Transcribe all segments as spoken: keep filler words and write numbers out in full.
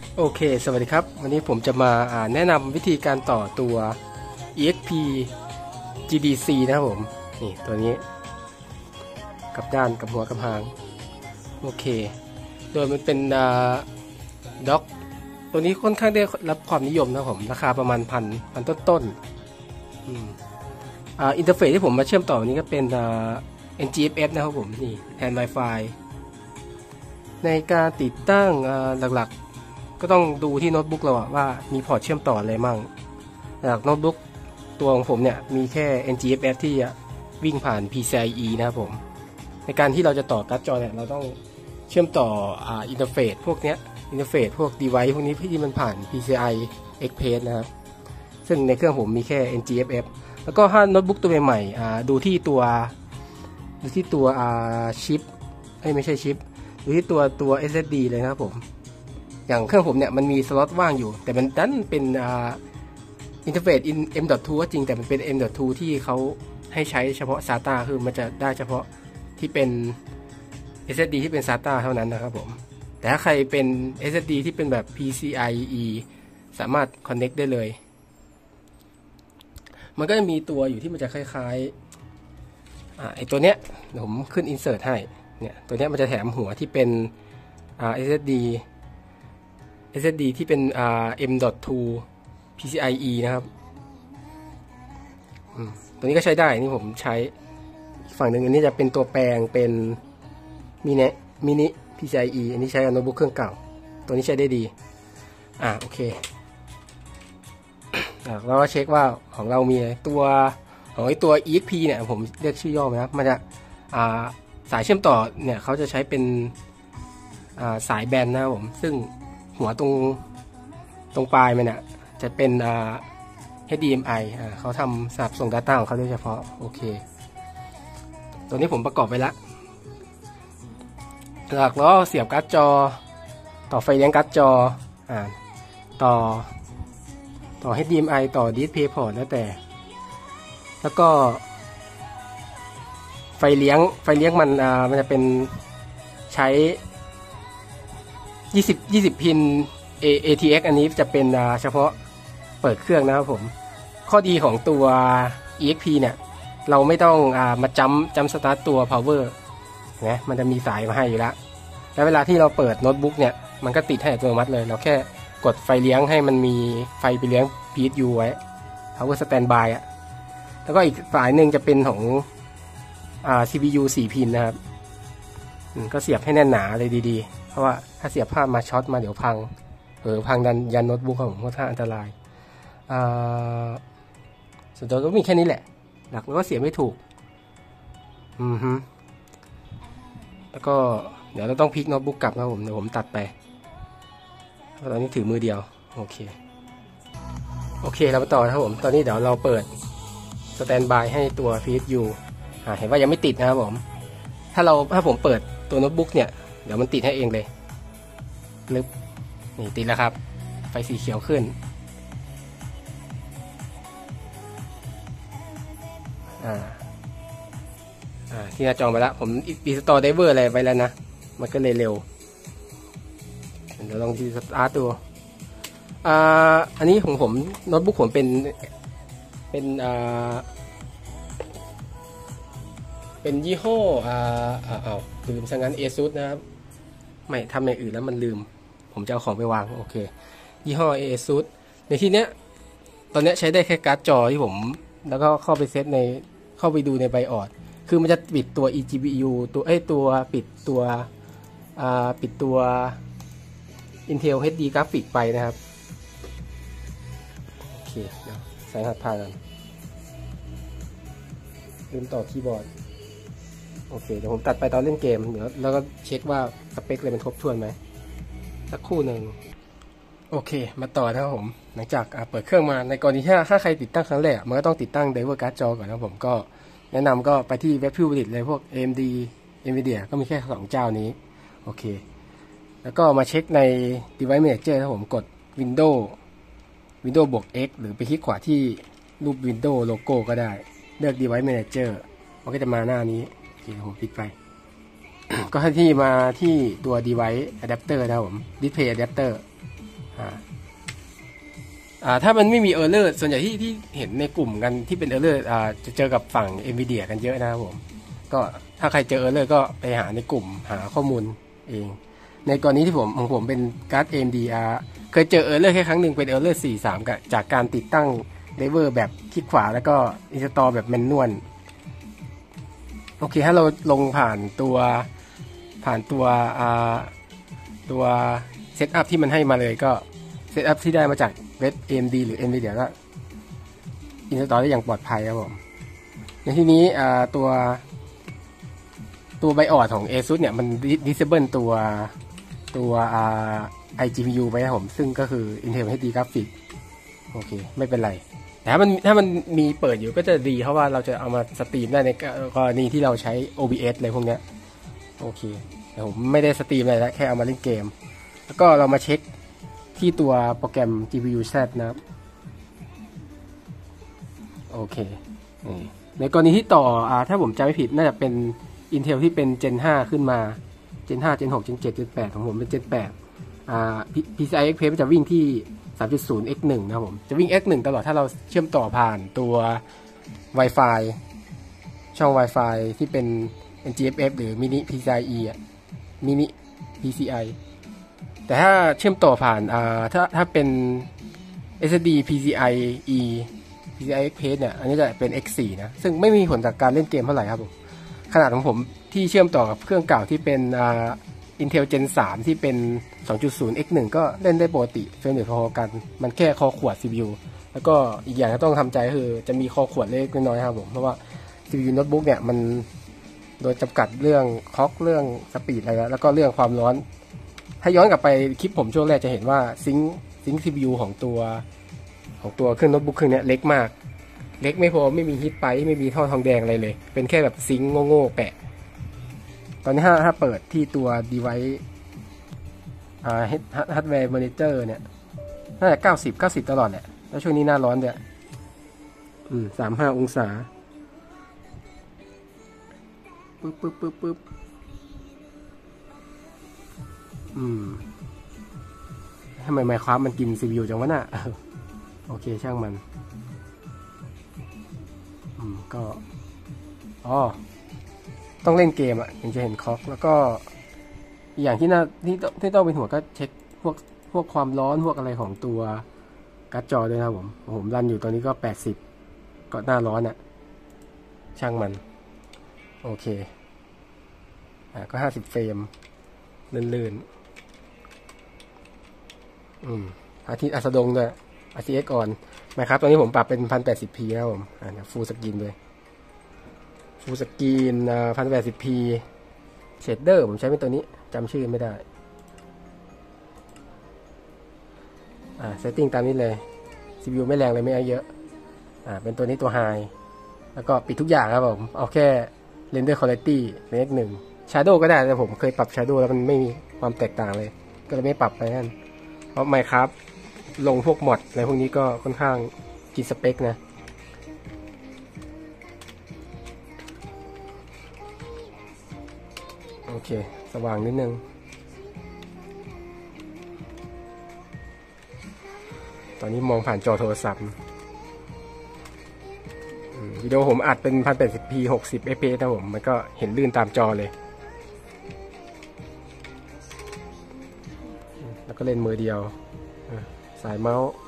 โอเคสวัสดีครับวันนี้ผมจะมาแนะนำวิธีการต่อตัว อี เอ็กซ์ พี จี ดี ซี นะครับผมนี่ตัวนี้กับด้านกับหัวกับหางโอเคโดยมันเป็นด็อกตัวนี้ค่อนข้างได้รับความนิยมนะผมราคาประมาณพันพันต้นๆอืมอ่าอินเทอร์เฟซที่ผมมาเชื่อมต่อนี้ก็เป็น เอ็น จี เอฟ เอฟ นะครับผมนี่แทน Wi-Fi ในการติดตั้งหลักๆก็ต้องดูที่โน้ตบุ๊กเราว่ามีพอร์ตเชื่อมต่ออะไรมั่งจากโน้ตบุ๊กตัวของผมเนี่ยมีแค่ เอ็น จี เอฟ เอฟ ที่วิ่งผ่าน พี ซี ไอ อี นะครับผมในการที่เราจะต่อการ์ดจอเนี่ยเราต้องเชื่อมต่ออ่าอินเทอร์เฟซพวกเนี้ยอินเทอร์เฟซพวก device พวกนี้ที่มันผ่าน พี ซี ไอ Express นะครับซึ่งในเครื่องผมมีแค่ เอ็น จี เอฟ เอฟ แล้วก็ถ้าโน้ตบุ๊กตัวใหม่ๆอ่าดูที่ตัวดูที่ตัวอ่าชิปไม่ใช่ชิปดูที่ตัวตัว เอส เอส ดี เลยนะครับผมอย่างเครื่องผมเนี่ยมันมีสล็อตว่างอยู่แต่มันดันเป็นอ่าอินเทอร์เฟซ เอ็ม ดอท ทู ก็จริงแต่มันเป็น เอ็ม ดอท ทู ที่เขาให้ใช้เฉพาะ ซาต้า คือมันจะได้เฉพาะที่เป็น เอส เอส ดี ที่เป็น ซาต้า เท่านั้นนะครับผมแต่ถ้าใครเป็น เอส เอส ดี ที่เป็นแบบ พี ซี ไอ อี สามารถ Connect ได้เลยมันก็จะมีตัวอยู่ที่มันจะคล้ายๆอ่าไอตัวเนี้ยผมขึ้น Insert ให้เนี่ยตัวเนี้ยมันจะแถมหัวที่เป็นอ่า เอส เอส ดี เอส เอส ดี ที่เป็นอ่า เอ็ม ดอท ทู พี ซี ไอ อี นะครับตัวนี้ก็ใช้ได้นี่ผมใช้ฝั่งหนึ่งอันนี้จะเป็นตัวแปลงเป็นมินิมินิ พี ซี ไอ อี อันนี้ใช้กับโน้ตบุ๊กเครื่องเก่าตัวนี้ใช้ได้ดีอ่าโอเคเราก็เช็คว่าของเรามีตัวของไอตัว อี เอ็กซ์ พี เนี่ยผมเรียกชื่อย่อไหมครับมันจะอ่าสายเชื่อมต่อเนี่ยเขาจะใช้เป็นอ่าสายแบนนะครับผมซึ่งหัวตรงตรงปลายมันเนี่ยจะเป็นอ่า เอช ดี เอ็ม ไอ อ่าเขาทำสำหรับส่ง Data ของเขาโดยเฉพาะโอเคตัวนี้ผมประกอบไปแล้วหลักแล้วเสียบการ์ดจอต่อไฟเลี้ยงการ์ดจออ่าต่อต่อ เอช ดี เอ็ม ไอ ต่อ Display Port แล้วแต่แล้วก็ไฟเลี้ยงไฟเลี้ยงมันอ่ามันจะเป็นใช้ยี่สิบ ยี่สิบพิน เอ ที เอ็กซ์ อันนี้จะเป็นอ่าเฉพาะเปิดเครื่องนะครับผมข้อดีของตัว อี เอ็กซ์ พี เนี่ยเราไม่ต้องอ่ามาจัมจัมสตาร์ตตัว power นะมันจะมีสายมาให้อยู่แล้วแล้วเวลาที่เราเปิดโน้ตบุ๊กเนี่ยมันก็ติดให้อัตโนมัติเลยเราแค่กดไฟเลี้ยงให้มันมีไฟไปเลี้ยง พี เอส ยู ไว้ power standby อ่ะแล้วก็อีกสายหนึ่งจะเป็นของอ่า ซี พี ยู สี่พินนะครับก็เสียบให้แน่นหนาเลยดีๆเพราะว่าถ้าเสียบพลาดมาช็อตมาเดี๋ยวพังเออพังดันยันโน้ตบุ๊กของผมค่อนข้างอันตรายอ่าส่วนตัวก็มีแค่นี้แหละหลักแล้วก็เสียบไม่ถูกอือฮึแล้วก็เดี๋ยวเราต้องพลิกโน้ตบุ๊กกลับนะผมเดี๋ยวผมตัดไปตอนนี้ถือมือเดียวโอเคโอเคเราไปต่อนะครับผมตอนนี้เดี๋ยวเราเปิดสแตนบายให้ตัว พี เอส ยู อ่าเห็นว่ายังไม่ติดนะครับผมถ้าเราถ้าผมเปิดตัวโน้ตบุ๊กเนี่ยเดี๋ยวมันติดให้เองเลยลึบนี่ติดแล้วครับไฟสีเขียวขึ้นอ่าอ่าที่หน้าจอไปแล้วผมอินสตอลไดเวอร์อะไรไว้แล้วนะมันก็เลยเร็วเดี๋ยวลองดีสตาร์ทดูอ่าอันนี้ของผมโน้ตบุ๊กผมเป็นเป็นอ่าเป็นยี่ห้ออ่าอ่าเอาลืมซะงั้น ASUS นะครับไม่ทำอย่างอื่นแล้วมันลืมผมจะเอาของไปวางโอเคยี่ห้อ ASUS ในที่เนี้ยตอนนี้ใช้ได้แค่การ์ดจอที่ผมแล้วก็เข้าไปเซตในเข้าไปดูในไบออดคือมันจะปิดตัว อี จี พี ยู ตัวเอ้ยตัวปิดตัวอ่าปิดตัว Intel เอช ดี Graphic ไปนะครับโอเคเดี๋ยวใส่รหัสผ่านกันลืมต่อคีย์บอร์ดโอเคเดี๋ยวผมตัดไปตอนเล่นเกมเดี๋ยวแล้วก็เช็คว่าสเปคเลยมันครบถ้วนไหมสักครู่หนึ่งโอเคมาต่อนะครับผมหลังจากเปิดเครื่องมาในกรณีที่ถ้าใครติดตั้งครั้งแรกมันก็ต้องติดตั้งไดเวอร์การ์ดจอก่อนนะผมก็แนะนำก็ไปที่เว็บผู้ผลิตเลยพวก เอ เอ็ม ดี Nvidia ก็มีแค่สองเจ้านี้โอเคแล้วก็มาเช็คใน Device Manager ถ้าผมกด Windows Windows บวก X หรือไปคลิกขวาที่รูป Windows โลโก้ก็ได้เลือก Device Manager มันก็จะมาหน้านี้โอเคผมปิดไป ก็ให้ที่มาที่ตัว Device Adapter นะครับผม Display Adapter อ่าอ่าถ้ามันไม่มี error ส่วนใหญ่ที่ที่เห็นในกลุ่มกันที่เป็น error อ่าจะเจอกับฝั่ง Nvidia กันเยอะนะครับผมก็ถ้าใครเจอ error ก็ไปหาในกลุ่มหาข้อมูลเองในกรณีที่ผมของผมเป็นการ์ด เอ เอ็ม ดี อ่าเคยเจอ error แค่ครั้งหนึ่งเป็น error สี่สิบสามกับจากการติดตั้งไดเวอร์แบบคลิกขวาแล้วก็ install แบบแมนนวลโอเคถ้าเราลงผ่านตัวผ่านตัวอ่าตัวเซตอัพที่มันให้มาเลยก็เซตอัพที่ได้มาจากเว็บ เอ เอ็ม ดี หรือ Nvidia ก็อินสตอลได้อย่างปลอดภัยครับผมในที่นี้ตัวตัวไบออดของ ASUS เนี่ยมัน disable ตัวตัว ไอ จี พี ยู ไปครับผมซึ่งก็คือ Intel เอช ดี Graphic โอเคไม่เป็นไรแต่ถ้ามันถ้ามันมีเปิดอยู่ก็จะดีเพราะว่าเราจะเอามาสตรีมได้ในกรณีที่เราใช้ โอ บี เอส อะไรพวกเนี้ยโอเคแต่ผมไม่ได้สตรีมอะไรแล้วแค่เอามาเล่นเกมแล้วก็เรามาเช็คที่ตัวโปรแกรม จี พี ยู แซด นะครับโอเคในกรณีที่ต่ออ่าถ้าผมจำไม่ผิดน่าจะเป็น Intel ที่เป็น Gen ห้าขึ้นมา Gen ห้า Gen หก Gen เจ็ด Gen แปดของผมเป็น Gen แปดอ่า พี ซี ไอ Express จะวิ่งที่ สามจุดศูนย์ เอ็กซ์ หนึ่ง นะครับผมจะวิ่ง เอ็กซ์ หนึ่ง ตลอดถ้าเราเชื่อมต่อผ่านตัว Wi-Fi ช่อง Wi-Fi ที่เป็น เอ็น จี เอฟ เอฟ หรือ Mini พี ซี ไอ อี อ่ะ Mini พี ซี ไอ แต่ถ้าเชื่อมต่อผ่านอ่าถ้าถ้าเป็น เอส เอส ดี พี ซี ไอ อี พี ซี ไอ Express เนี่ยอันนี้จะเป็น เอ็กซ์ โฟร์ นะซึ่งไม่มีผลจากการเล่นเกมเท่าไหร่ครับผมขนาดของผมที่เชื่อมต่อกับเครื่องเก่าที่เป็นอ่า Intel Gen สามที่เป็น สองจุดศูนย์ เอ็กซ์ หนึ่ง ก็เล่นได้ปกติเฟรมเรทพอๆกันมันแค่คอขวด ซี พี ยู แล้วก็อีกอย่างที่ต้องทำใจคือจะมีคอขวดเล็กน้อยครับผมเพราะว่า ซี พี ยู โน้ตบุ๊กเนี่ยมันโดยจำกัดเรื่องคล็อกเรื่องสปีดอะไรแล้วก็เรื่องความร้อนถ้าย้อนกลับไปคลิปผมช่วงแรกจะเห็นว่าซิงค์ซิงค์ ซี พี ยู ของตัวของตัวเครื่องโน้ตบุ๊กเครื่องนี้เล็กมากเล็กไม่พอไม่มีฮีทไปไม่มีท่อทองแดงอะไรเลยเป็นแค่แบบซิงค์โง่ๆแปะตอนนี้ถ้าถ้าเปิดที่ตัว device อ่า hardware monitor เนี่ยน่าจะเก้าสิบ เก้าสิบตลอดแหละแล้วช่วงนี้หน้าร้อนเนี่ยอืมสามสิบห้าองศาปึ๊บปึ๊บปึ๊บปึ๊บอืมทำไม Minecraft มันกิน ซี พี ยู จังวะน่ะโอเคช่างมันอืมก็อ๋อต้องเล่นเกมอ่ะถึงจะเห็นคล็อกแล้วก็อย่างที่น่าที่ที่ต้องเป็นหัวก็เช็คพวกพวกความร้อนพวกอะไรของตัวการ์ดจอด้วยนะครับผมผมรันอยู่ตอนนี้ก็แปดสิบก็หน้าร้อนอ่ะช่างมันโอเคอ่ะก็ห้าสิบเฟรมลื่นๆอืมอาทิตย์อัสดงด้วย อาร์ ที เอ็กซ์ on นะครับตอนนี้ผมปรับเป็น หนึ่งพันแปดสิบพี นะครับผมอ่าฟูลสกรีนด้วยฟูลสกรีนอ่า หนึ่งพันแปดสิบพี เชดเดอร์ผมใช้เป็นตัวนี้จำชื่อไม่ได้อ่าเซตติ้งตามนี้เลย ซี พี ยู ไม่แรงเลยไม่เยอะอ่าเป็นตัวนี้ตัว High แล้วก็ปิดทุกอย่างครับผมเอาแค่ Render Quality เป็น เอ็กซ์ หนึ่ง Shadow ก็ได้แต่ผมเคยปรับ Shadow แล้วมันไม่มีความแตกต่างเลยก็เลยไม่ปรับไปนั่นเพราะ Minecraft ลงพวกมอดอะไรพวกนี้ก็ค่อนข้างกินสเปคนะโอเคสว่างนิดนึงตอนนี้มองผ่านจอโทรศัพท์วิดีโอผมอัดเป็น หนึ่งพันแปดสิบพี หกสิบ เอฟ พี เอส นะผมมันก็เห็นลื่นตามจอเลยแล้วก็เล่นมือเดียวสายเมาส์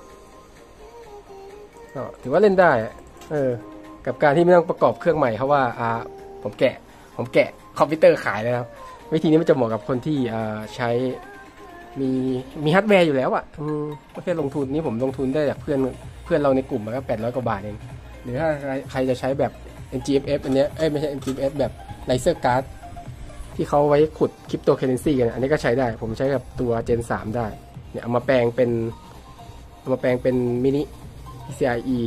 ก็ถือว่าเล่นได้เออกับการที่ไม่ต้องประกอบเครื่องใหม่เพราะว่าอ่าผมแกะผมแกะคอมพิวเตอร์ขายแล้ววิธีนี้มันจะเหมาะกับคนที่อ่าใช้มีมีฮาร์ดแวร์อยู่แล้วอ่ะอืมไม่ใช่ลงทุนนี่ผมลงทุนได้จากเพื่อนเพื่อนเราในกลุ่มมันก็แปดร้อยกว่าบาทเองหรือถ้าใครจะใช้แบบ เอ็น จี เอฟ เอฟ อันเนี้ยเอ้ยไม่ใช่ เอ็น จี เอฟ เอฟ แบบไลเซอร์การ์ดที่เขาไว้ขุดคริปโตเคอเรนซีกันอันนี้ก็ใช้ได้ผมใช้กับตัว Gen สามได้เนี่ยเอามาแปลงเป็นเอามาแปลงเป็นมินิ พี ซี ไอ อี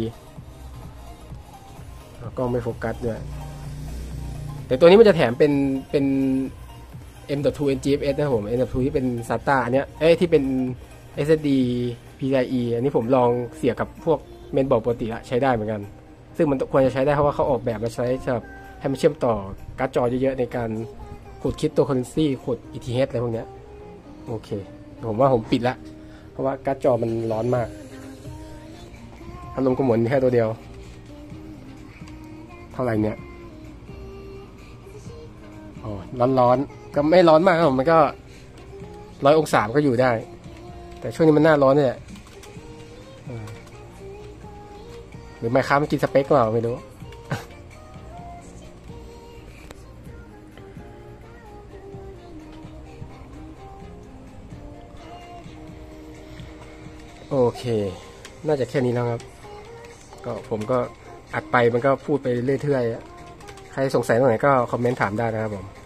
ก็ไม่โฟกัสด้วยแต่ตัวนี้มันจะแถมเป็นเป็น เอ็ม ดอท ทู เอ็น จี เอฟ เอส นะครับผม เอ็ม ดอท ทู ที่เป็น ซา ที เอ อันเนี้ยเอ้ยที่เป็น เอส เอส ดี พี ซี ไอ อี อันนี้ผมลองเสียบกับพวกเมนบอร์ดปกติละใช้ได้เหมือนกันซึ่งมันควรจะใช้ได้เพราะว่าเขาออกแบบมาใช้สำหรับให้มันเชื่อมต่อการ์ดจอเยอะๆในการขุดคริปโตเคอเรนซีขุด อี ที เอช อะไรพวกเนี้ยโอเคผมว่าผมปิดละเพราะว่าการ์ดจอมันร้อนมากพัดลมก็หมุนแค่ตัวเดียวเท่าไหร่เนี่ยอ๋อร้อนๆก็ไม่ร้อนมากครับผมมันก็ร้อยองศาก็อยู่ได้แต่ช่วงนี้มันหน้าร้อนเนี่ยหรือไมค้ามันกินสเปคเปล่าไม่รู้โอเคน่าจะแค่นี้แล้วครับก็ผมก็อัดไปมันก็พูดไปเรื่อยๆใครสงสัยตรงไหนก็คอมเมนต์ถามได้นะครับผม